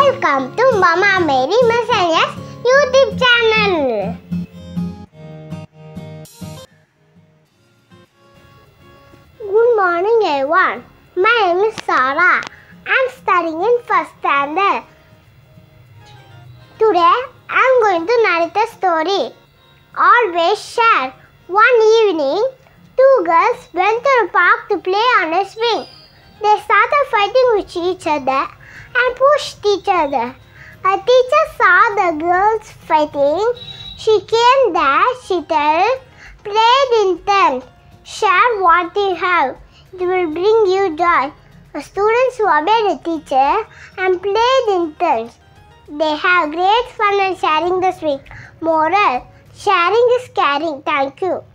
Welcome to Mama Mary Messenia's YouTube channel. Good morning everyone. My name is Sarah. I am studying in first standard. Today I am going to narrate a story. Always share. One evening, two girls went to the park to play on a swing. They started fighting with each other and pushed each other. A teacher saw the girls fighting. She came there. She told, "Play in turn. Share what you have. It will bring you joy." The students obeyed the teacher and played in turns. They have great fun in sharing the swing. Moral: sharing is caring. Thank you.